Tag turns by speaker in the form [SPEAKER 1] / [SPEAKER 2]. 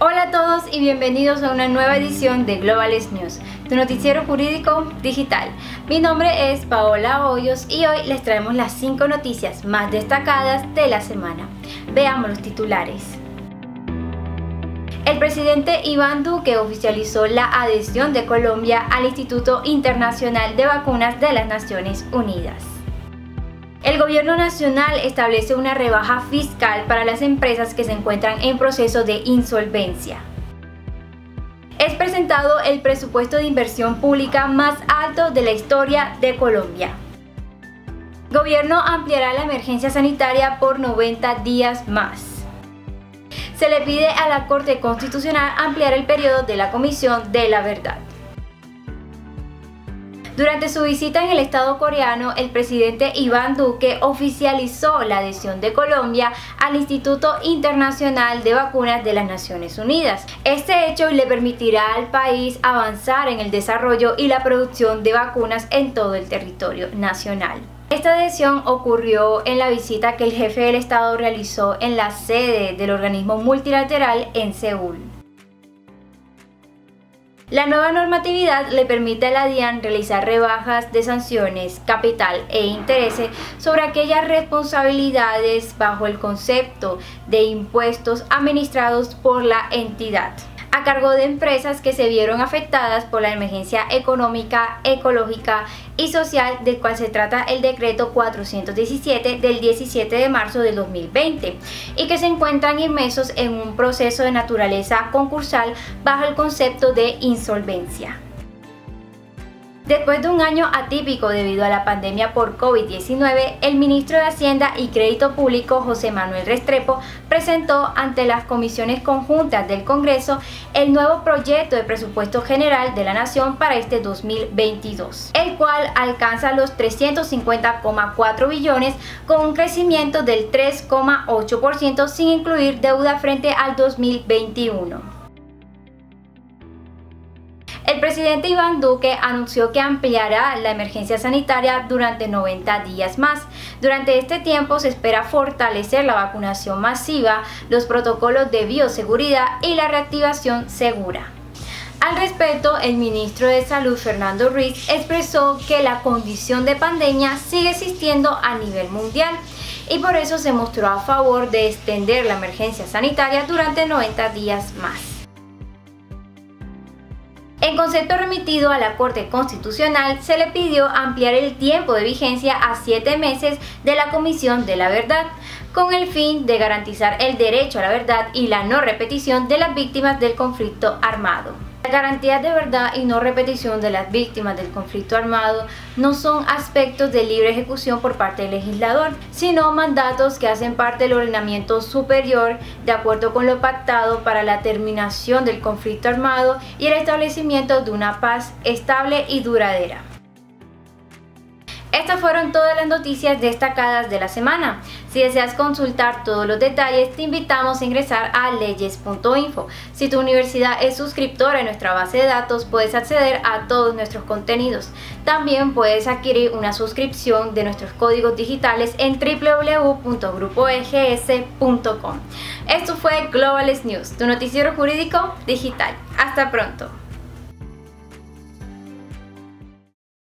[SPEAKER 1] Hola a todos y bienvenidos a una nueva edición de Globales News, tu noticiero jurídico digital. Mi nombre es Paola Hoyos y hoy les traemos las 5 noticias más destacadas de la semana. Veamos los titulares. El presidente Iván Duque oficializó la adhesión de Colombia al Instituto Internacional de Vacunas de las Naciones Unidas. El gobierno nacional establece una rebaja fiscal para las empresas que se encuentran en proceso de insolvencia. Es presentado el presupuesto de inversión pública más alto de la historia de Colombia. Gobierno ampliará la emergencia sanitaria por 90 días más. Se le pide a la Corte Constitucional ampliar el periodo de la Comisión de la Verdad. Durante su visita en el estado coreano, el presidente Iván Duque oficializó la adhesión de Colombia al Instituto Internacional de Vacunas de las Naciones Unidas. Este hecho le permitirá al país avanzar en el desarrollo y la producción de vacunas en todo el territorio nacional. Esta adhesión ocurrió en la visita que el jefe del estado realizó en la sede del organismo multilateral en Seúl. La nueva normatividad le permite a la DIAN realizar rebajas de sanciones, capital e intereses sobre aquellas responsabilidades bajo el concepto de impuestos administrados por la entidad, a cargo de empresas que se vieron afectadas por la emergencia económica, ecológica y social, del cual se trata el decreto 417 del 17 de marzo del 2020 y que se encuentran inmersos en un proceso de naturaleza concursal bajo el concepto de insolvencia. Después de un año atípico debido a la pandemia por COVID-19, el ministro de Hacienda y Crédito Público, José Manuel Restrepo, presentó ante las comisiones conjuntas del Congreso el nuevo proyecto de presupuesto general de la Nación para este 2022, el cual alcanza los 350,4 billones con un crecimiento del 3,8% sin incluir deuda frente al 2021. El presidente Iván Duque anunció que ampliará la emergencia sanitaria durante 90 días más. Durante este tiempo se espera fortalecer la vacunación masiva, los protocolos de bioseguridad y la reactivación segura. Al respecto, el ministro de Salud, Fernando Ruiz, expresó que la condición de pandemia sigue existiendo a nivel mundial y por eso se mostró a favor de extender la emergencia sanitaria durante 90 días más. En concepto remitido a la Corte Constitucional, se le pidió ampliar el tiempo de vigencia a 7 meses de la Comisión de la Verdad, con el fin de garantizar el derecho a la verdad y la no repetición de las víctimas del conflicto armado. Las garantías de verdad y no repetición de las víctimas del conflicto armado no son aspectos de libre ejecución por parte del legislador, sino mandatos que hacen parte del ordenamiento superior de acuerdo con lo pactado para la terminación del conflicto armado y el establecimiento de una paz estable y duradera. Estas fueron todas las noticias destacadas de la semana. Si deseas consultar todos los detalles, te invitamos a ingresar a leyes.info. Si tu universidad es suscriptora a nuestra base de datos, puedes acceder a todos nuestros contenidos. También puedes adquirir una suscripción de nuestros códigos digitales en www.grupoegs.com. Esto fue Globales News, tu noticiero jurídico digital. Hasta pronto.